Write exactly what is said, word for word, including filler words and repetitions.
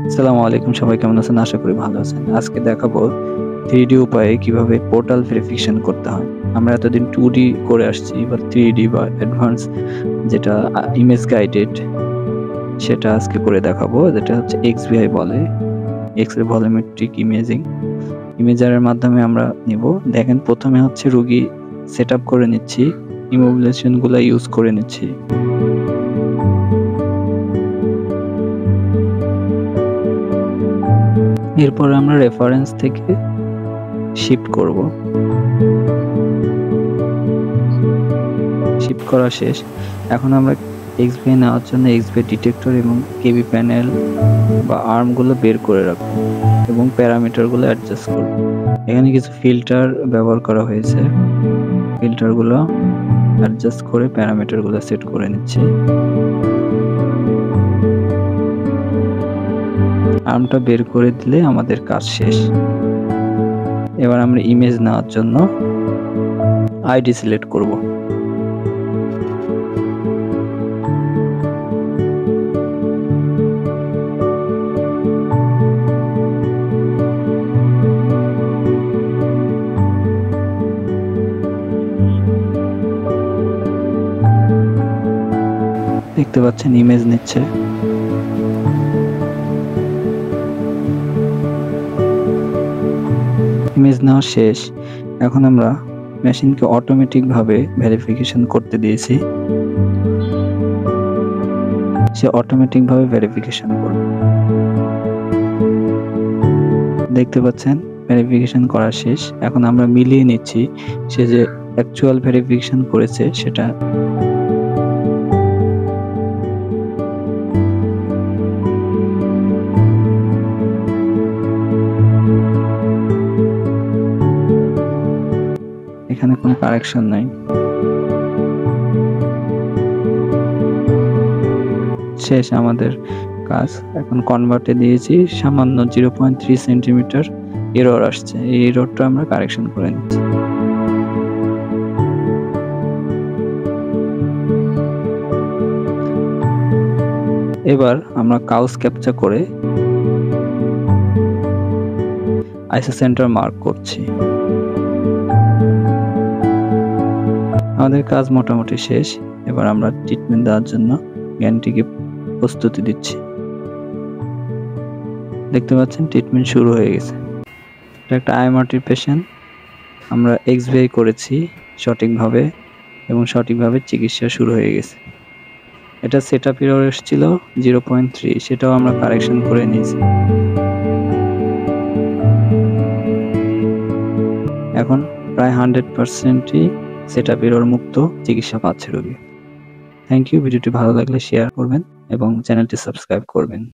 আসসালামু আলাইকুম, সবাই কেমন আছেন? আশা করি ভালো আছেন। আজকে দেখাবো থ্রি ডি উপায়ে কিভাবে পোর্টাল ভেরিফিকেশন করতে হয়। আমরা এতদিন টু ডি করে আসছি, বা থ্রি ডি বা অ্যাডভান্স যেটা ইমেজ গাইডেড, সেটা আজকে করে দেখাবো, যেটা হচ্ছে এক্স ভি আই বলে, এক্স রে ভলিউমেট্রিক ইমেজিং। ইমেজারের মাধ্যমে আমরা নিব। দেখেন, প্রথমে হচ্ছে রোগী সেট আপ করে নিচ্ছি, ইমোবিলাইজেশনগুলো ইউজ করে নিচ্ছি। এরপর আমরা রেফারেন্স থেকে শিফট করব। শিফট করা শেষ। এখন আমরা এক্স ভি আই নেওয়ার জন্য এক্স ভি আই ডিটেক্টর এবং কেবি প্যানেল বা আর্মগুলো বের করে রাখবো এবং প্যারামিটারগুলো অ্যাডজাস্ট করব। এখানে কিছু ফিল্টার ব্যবহার করা হয়েছে। ফিল্টারগুলো অ্যাডজাস্ট করে প্যারামিটারগুলো সেট করে নিচ্ছি। আর্মটা বের করে দিলে আমাদের কাজ শেষ। এবার আমরা ইমেজ নেওয়ার জন্য আইডি সিলেক্ট করব। দেখতে পাচ্ছেন ইমেজ নিচ্ছে। ইমেজ নেওয়া শেষ। এখন আমরা মেশিনকে অটোমেটিক ভাবে ভেরিফিকেশন করতে দিয়েছি। সে অটোমেটিক ভাবে ভেরিফিকেশন করবে। দেখতে পাচ্ছেন ভেরিফিকেশন করা শেষ। এখন আমরা মিলিয়ে নিচ্ছি সে যে অ্যাকচুয়াল ভেরিফিকেশন করেছে সেটা। এখানে কোনো কারেকশন নাই। শেষ আমাদের কাজ। এখন কনভার্টে দিয়েছি, সামান্য zero point three centimetre error আসছে। এই এররটা আমরা কারেকশন করে নিচ্ছি। এবার আমরা কাউস ক্যাপচার করে আইসো সেন্টার মার্ক করছি। আমাদের কাজ মোটামুটি শেষ। এবার আমরা ট্রিটমেন্ট দেওয়ার জন্য জ্ঞানটিকে প্রস্তুতি দিচ্ছি। দেখতে পাচ্ছেন ট্রিটমেন্ট শুরু হয়ে গেছে। এটা একটা আইএমআরটির পেশেন্ট। আমরা এক্স ভি আই করেছি সঠিকভাবে এবং সঠিকভাবে চিকিৎসা শুরু হয়ে গেছে। এটা সেট আপ এরর এসেছিল জিরো পয়েন্ট থ্রি, সেটাও আমরা কারেকশন করে নিয়েছি। এখন প্রায় হান্ড্রেড পার্সেন্টই সেট আপ এরর মুক্ত চিকিৎসা পাচ্ছে রোগী। Thank you. ভিডিওটি ভালো লাগলে শেয়ার করবেন এবং চ্যানেলটি সাবস্ক্রাইব করবেন।